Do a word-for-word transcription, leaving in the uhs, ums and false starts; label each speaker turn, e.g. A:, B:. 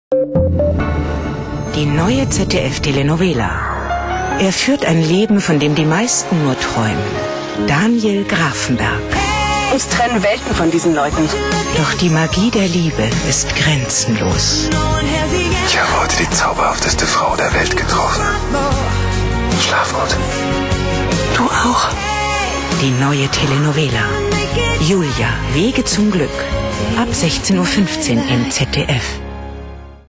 A: Die neue Z D F-Telenovela. Er führt ein Leben, von dem die meisten nur träumen. Daniel Grafenberg.
B: Uns trennen Welten von diesen Leuten.
A: Doch die Magie der Liebe ist grenzenlos.
C: Ich habe heute die zauberhafteste Frau der Welt getroffen. Schlaf gut.
A: Du auch. Die neue Telenovela. Julia, Wege zum Glück. Ab sechzehn Uhr fünfzehn im Z D F.